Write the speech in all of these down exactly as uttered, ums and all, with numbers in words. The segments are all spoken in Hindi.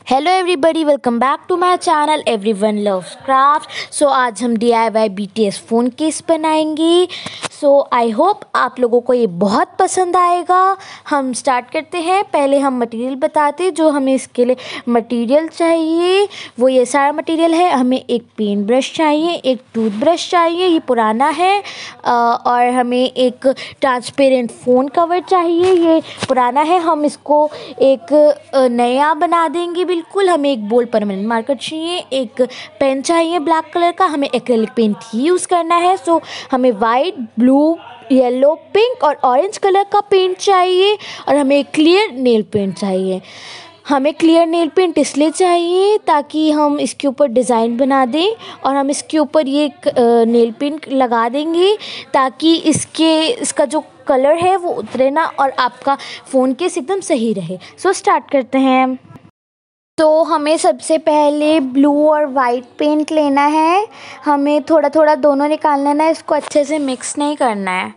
Hello everybody, welcome back to my channel everyone loves craft. So आज हम D I Y B T S phone case बनाएंगे। सो आई होप आप लोगों को ये बहुत पसंद आएगा। हम स्टार्ट करते हैं। पहले हम मटेरियल बताते हैं जो हमें इसके लिए मटेरियल चाहिए। वो ये सारा मटेरियल है। हमें एक पेंट ब्रश चाहिए, एक टूथ ब्रश चाहिए, ये पुराना है, और हमें एक ट्रांसपेरेंट फ़ोन कवर चाहिए, ये पुराना है, हम इसको एक नया बना देंगे बिल्कुल। हमें एक बोल्ड परमानेंट मार्कर चाहिए, एक पेन चाहिए ब्लैक कलर का, हमें एक्रेलिक पेंट ही यूज़ करना है। सो हमें वाइट, ब्लू, येलो, पिंक और ऑरेंज कलर का पेंट चाहिए, और हमें क्लियर नेल पेंट चाहिए। हमें क्लियर नेल पेंट इसलिए चाहिए ताकि हम इसके ऊपर डिज़ाइन बना दें, और हम इसके ऊपर ये नेल पेंट लगा देंगे ताकि इसके इसका जो कलर है वो उतरे ना, और आपका फ़ोन केस एकदम सही रहे। सो स्टार्ट करते हैं। तो हमें सबसे पहले ब्लू और वाइट पेंट लेना है। हमें थोड़ा थोड़ा दोनों निकाल लेना है, इसको अच्छे से मिक्स नहीं करना है।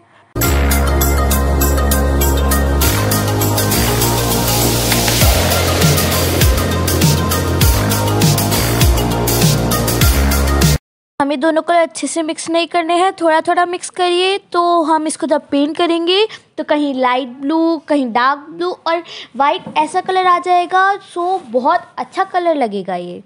हमें दोनों कलर अच्छे से मिक्स नहीं करने हैं, थोड़ा थोड़ा मिक्स करिए। तो हम इसको जब पेंट करेंगे तो कहीं लाइट ब्लू, कहीं डार्क ब्लू और वाइट ऐसा कलर आ जाएगा। सो बहुत अच्छा कलर लगेगा ये।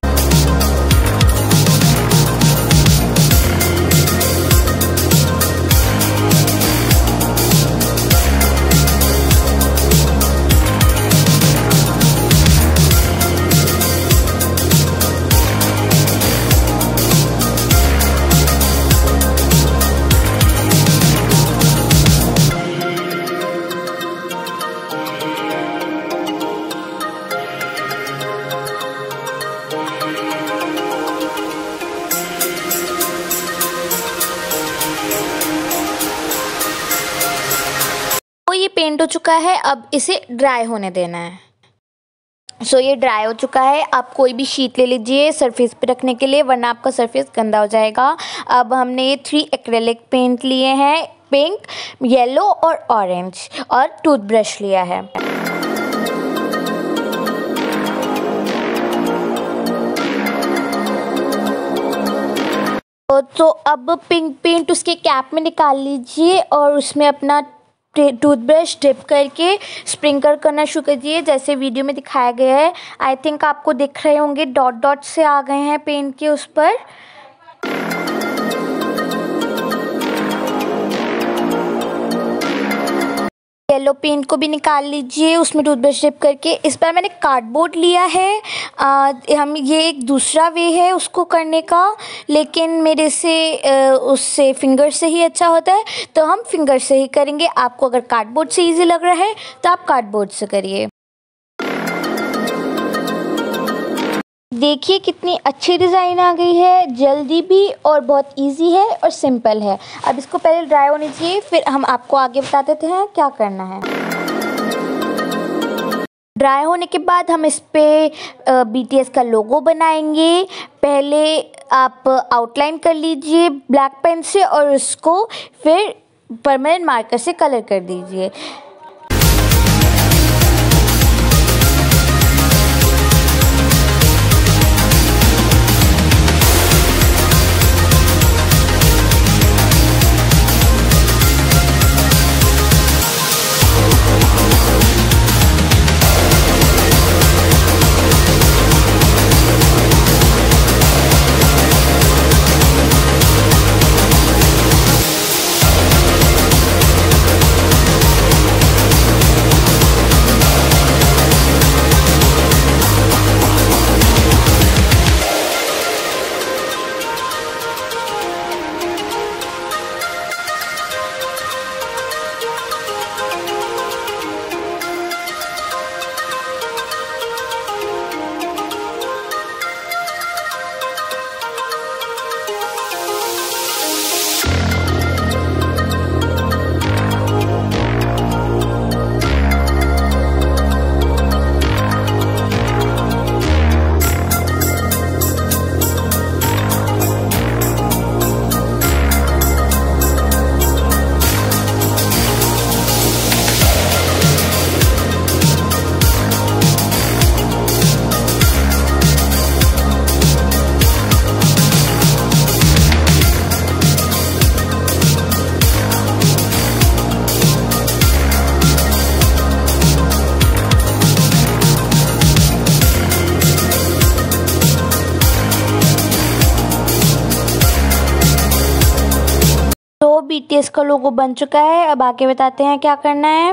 तो ये पेंट हो चुका है, अब इसे ड्राई होने देना है। सो so, ये ड्राई हो चुका है। आप कोई भी शीट ले लीजिए सरफेस पे रखने के लिए, वरना आपका सरफेस गंदा हो जाएगा। अब हमने ये थ्री एक्रेलिक पेंट लिए हैं, पिंक, येलो और ऑरेंज, और टूथब्रश लिया है। तो अब पिंक पेंट उसके कैप में निकाल लीजिए, और उसमें अपना टूथब्रश डिप करके स्प्रिंकल करना शुरू कीजिए, जैसे वीडियो में दिखाया गया है। आई थिंक आपको दिख रहे होंगे डॉट डॉट से आ गए हैं पेंट के उस पर। येलो पेंट को भी निकाल लीजिए, उसमें टूथब्रश डिप करके। इस बार मैंने कार्डबोर्ड लिया है। आ, हम ये एक दूसरा वे है उसको करने का, लेकिन मेरे से आ, उससे फिंगर से ही अच्छा होता है, तो हम फिंगर से ही करेंगे। आपको अगर कार्डबोर्ड से इजी लग रहा है तो आप कार्डबोर्ड से करिए। देखिए कितनी अच्छी डिज़ाइन आ गई है, जल्दी भी और बहुत इजी है और सिंपल है। अब इसको पहले ड्राई होने चाहिए, फिर हम आपको आगे बता देते हैं क्या करना है। ड्राई होने के बाद हम इस पे बी टी एस का लोगो बनाएंगे। पहले आप आउटलाइन कर लीजिए ब्लैक पेन से, और उसको फिर परमानेंट मार्कर से कलर कर दीजिए। बीटीएस का लोगो बन चुका है। अब आगे बताते हैं क्या करना है।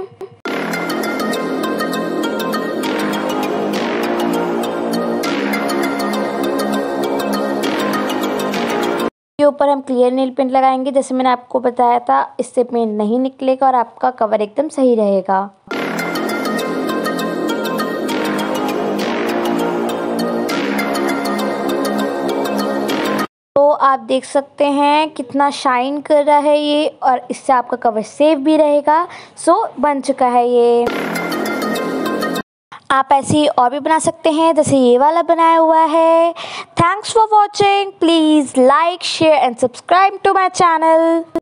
के ऊपर हम क्लियर नेल पेंट लगाएंगे। जैसे मैंने आपको बताया था, इससे पेंट नहीं निकलेगा और आपका कवर एकदम सही रहेगा। तो आप देख सकते हैं कितना शाइन कर रहा है ये, और इससे आपका कवर सेफ भी रहेगा। सो बन चुका है ये। आप ऐसे ही और भी बना सकते हैं, जैसे ये वाला बनाया हुआ है। Thanks for watching. Please like, share and subscribe to my channel.